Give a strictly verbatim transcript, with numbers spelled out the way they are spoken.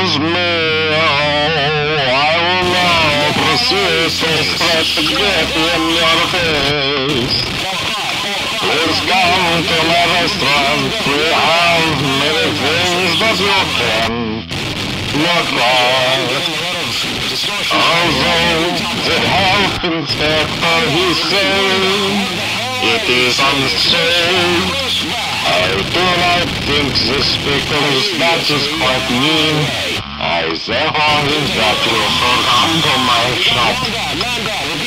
excuse me, oh, I will now proceed to spread the grit in your face. Please come to my restaurant, we have many things that you can look at. Although the health inspector, he said, it is unsafe. I do not think this because that is quite mean. I therefore think that you should come to my shop.